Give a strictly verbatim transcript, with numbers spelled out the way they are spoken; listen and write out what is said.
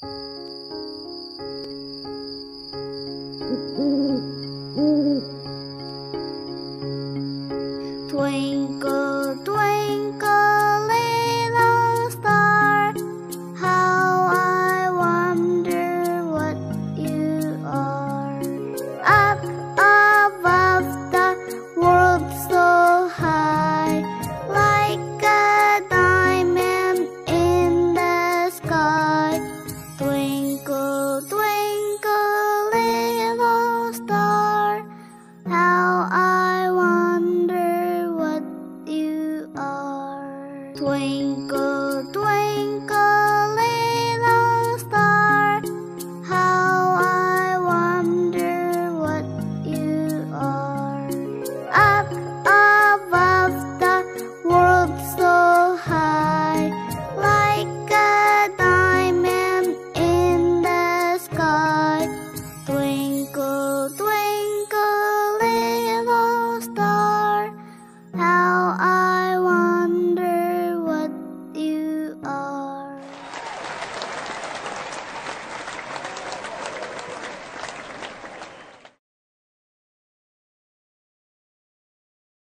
Twinkle, twinkle, little star, how I wonder what you are. Up above the world so high, like a diamond in the sky. Twinkle, twinkle, little star, how I wonder what you are. Twinkle, twinkle,